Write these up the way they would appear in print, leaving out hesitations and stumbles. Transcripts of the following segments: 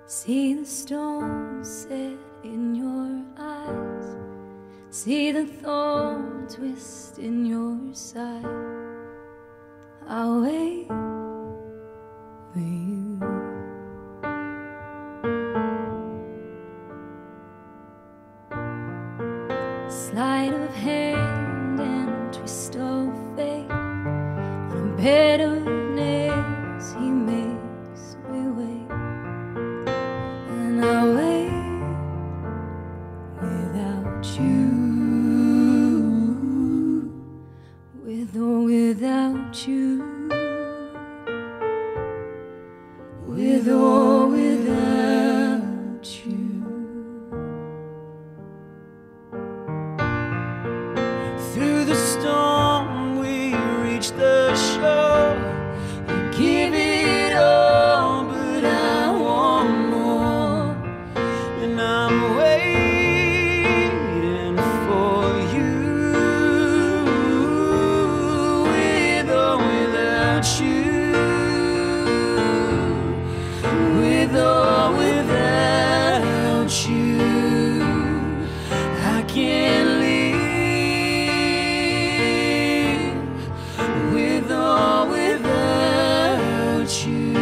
See the stones set in your eyes, see the thorn twist in your side. I'll wait for you. Sleight of hand and twist of fate, on a bed of nails he makes me wait. And I'll wait without you, with or without you, with or without you. Through the storm we reach the shore. We give it all, but I want more. And I'm waiting for you, with or without you, with or without you. I can't live with or without you.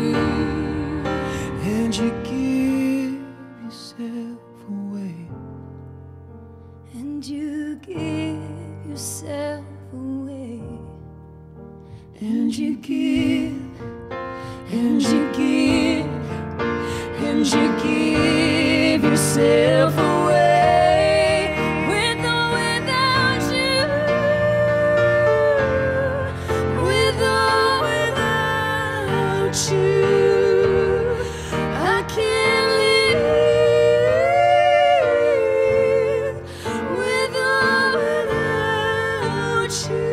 And you give yourself away, And you give yourself away, and you give, and you give, and you give yourself away, with or without you, with or without you. I can't live with or without you.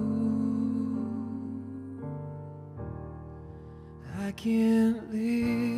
I can't live